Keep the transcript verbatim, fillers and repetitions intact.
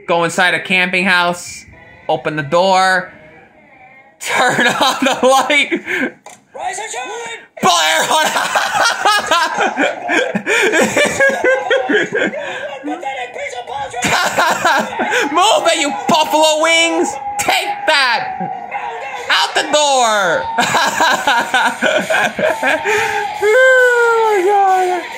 Go inside a camping house. Open the door. Turn on the light. Rise and shine! Blair! Pathetic piece of bullshit! Move it, you buffalo wings! Take that! Out the door! Oh my god.